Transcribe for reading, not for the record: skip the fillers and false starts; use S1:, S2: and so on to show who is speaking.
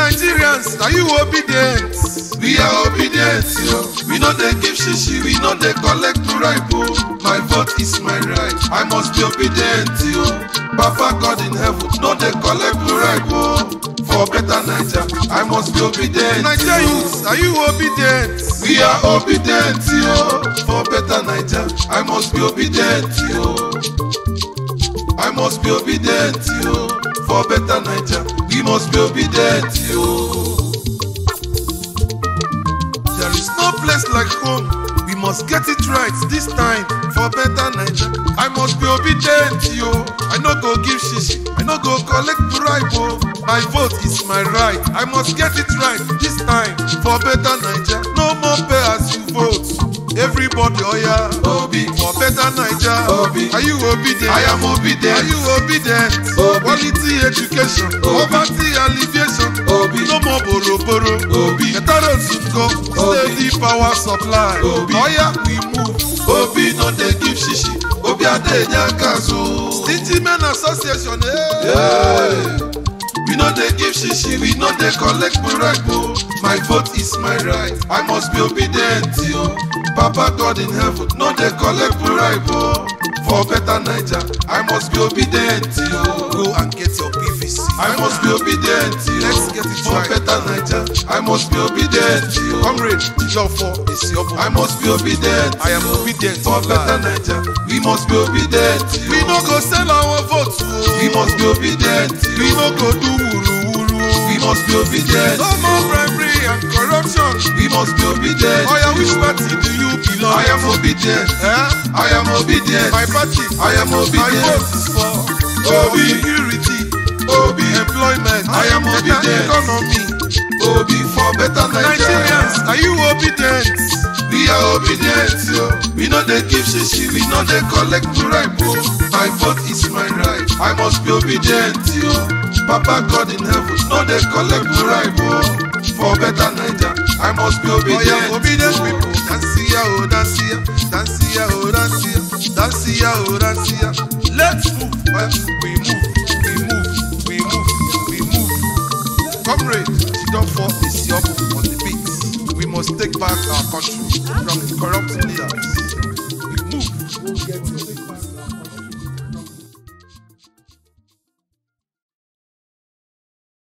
S1: Nigerians, are you obedient?
S2: We are obedient, yo. We know they give shishi, we know they collect bribe. My vote is my right, I must be obedient, yo. Papa God in heaven, know they collect bribe. For better Niger, I must be obedient.
S1: Nigerians, are you obedient?
S2: We are obedient, yo. For better Niger, I must be obedient, yo. I must be obedient, yo. For better Niger, we must be obedient, yo.
S1: There is no place like home. We must get it right this time for better Niger. I must be obedient, yo. I no go give shishi, I no go collect bribe, oh. My vote is my right. I must get it right this time for better Niger. No more pay as you vote. Everybody, oh yeah,
S2: Obi,
S1: for better Niger.
S2: Obi,
S1: are you obedient?
S2: I am obedient.
S1: Are you obedient?
S2: Obi,
S1: quality education,
S2: Obi,
S1: poverty alleviation.
S2: Obi,
S1: no more boro.
S2: Obi,
S1: better roads to go. Steady power supply.
S2: Obi,
S1: oh yeah, we move.
S2: Obi, no they give shishi. Obi ade nyakazo.
S1: Stingy Men Association,
S2: yeah. We know they give shishi, we know they collect bribe. My vote is my right, I must be obedient, yo. Papa God in heaven, know they collect bribe. For better Niger, I must be obedient, yo.
S1: Go and get your PVC.
S2: I must be obedient, yo.
S1: Let's get it
S2: for
S1: right.
S2: better Niger, I must be obedient, yo.
S1: COMRADE, JIDEOFOR, ESIOBU.
S2: I must be obedient.
S1: I am obedient.
S2: For better Niger, we must be obedient, yo.
S1: We no go sell our votes.
S2: We must be obedient, yo.
S1: We no go do wuru.
S2: We must be obedient.
S1: No more bribery and corruption.
S2: We must be obedient.
S1: Oh yeah, which party do you belong?
S2: I am obedient. I am obedient.
S1: My party.
S2: I am obedient.
S1: My vote is for
S2: Obi,
S1: security,
S2: Obi,
S1: employment.
S2: I am
S1: better
S2: obedient.
S1: economy.
S2: Obi, for better Nigeria.
S1: Nigerians, are you obedient?
S2: We are obedient, yo. We know they give shishi, we know they collect bribe. My vote is my right, I must be obedient, yo. Papa God in heaven, know they collect bribe. For better Niger, I must be obedient.
S1: Oh yeah, obedient people. Dancia, oh dancia, dancia, oh dancia, dancia, oh dancia. Let's move. We move. COMRADE, JIDEOFOR, ESIOBU on the beat. We must take back our country from corrupt leaders.